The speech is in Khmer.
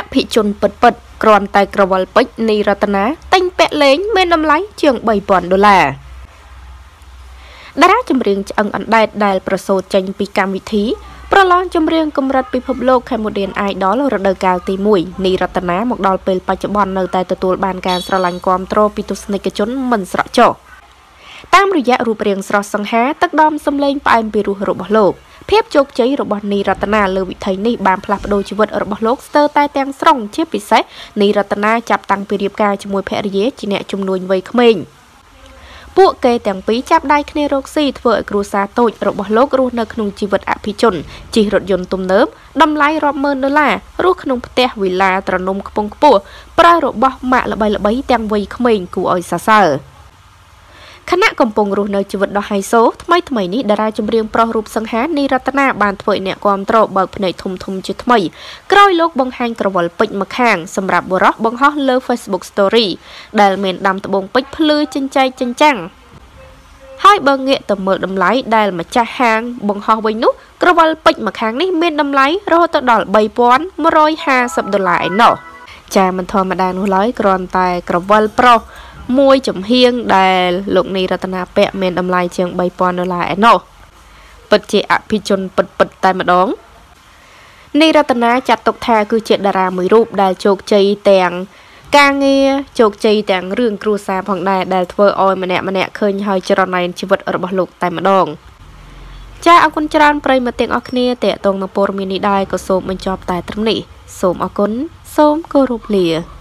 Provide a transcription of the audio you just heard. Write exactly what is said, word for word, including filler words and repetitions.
ភិជនពិតពិតគ្រាន់តែក្រវិលពេជ្រនៃរតនាទិញពាក់លេងមានតម្លៃជាង បីពាន់ដុល្លារ តារាចម្រៀងឆ្អឹងអណ្ដែតដែលប្រសូតចេញពីកម្មវិធីប្រឡងចម្រៀងកម្រិតពិភពលោក Cambodia Idol រដូវកាលទី មួយ នៃរតនាមកដល់ពេលបច្ចុប្បន្ននៅតែទទួលបានការស្រឡាញ់គាំទ្រពីទស្សនិកជនមិនស្រកចុះតាមរយៈរូបរាងស្រស់សង្ហាទឹកដមសម្លេងផ្អែមពីរោះរបស់លោកភាពជោគជ័យរបស់នីរតនាលើវិថីនេះបានផ្លាស់ប្ដូរជីវិតរបស់លោកស្ទើរតែទាំងស្រុងជាពិសេសនីរតនាចាប់តាំងពីរៀបការជាមួយភរិយាជាអ្នកជំនួញវ័យក្មេងពួកគេទាំងពីរចាប់ដៃគ្នារកស៊ីធ្វើឲ្យគ្រួសារតូចរបស់លោករស់នៅក្នុងជីវិតអភិជនជិះរថយន្តទំនើបតម្លៃរាប់ម៉ឺនដុល្លាររស់ក្នុងផ្ទះវិឡាត្រនំខ្ពង់ខ្ពស់ប្រើរបស់ម៉ាកល្បីៗទាំងវ័យក្មេងគួរឲ្យសរសើរខណៈកំពុងរស់នៅជីវិតដ៏ហៃសូថ្មីថ្មីនេះតារាចម្រៀងប្រុសរូបសង្ហានីរតនាបានធ្វើឲ្យអ្នកគាំទ្របើកភ្នែកធំធំជាថ្មីក្រោយលោកបង្ហាញក្រវិលពេជ្រម្ខាងសម្រាប់បុរសបង្ហោះលើ Facebook Story ដែលមានដាំត្បូងពេជ្រភ្លឺចិញ្ចែកចិញ្ចាំងហើយបើងាកទៅមើលតម្លៃដែលម្ចាស់ហាងបង្ហោះវិញនោះក្រវិលពេជ្រម្ខាងនេះមានតម្លៃរហូតដល់ បីពាន់មួយរយហាសិបដុល្លារឯណោះចាមិនធម្មតានោះឡើយគ្រាន់តែក្រវិលប្រុសមួយចំហៀងដែលលោកនីរតនាពាក់មានតម្លៃជាង បីពាន់ដុល្លារឯណោះពិតជាអភិជនពិតពិតតែម្ដងនីរតនាចាត់ទុកថាគឺជាតារាមួយរូបដែលជោគជ័យទាំងការងារជោគជ័យទាំងរឿងគ្រួសារផងដែរដែលធ្វើឲ្យម្នាក់ម្នាក់ឃើញហើយចរណៃជីវិតរបស់លោកតែម្ដងចាអរគុណច្រើនប្រិយមិត្តទាំងអស់គ្នាតេតងនឹងព័ត៌មាននេះដែរក៏សូមបញ្ចប់តែត្រឹមនេះសូមអរគុណសូមគោរពលា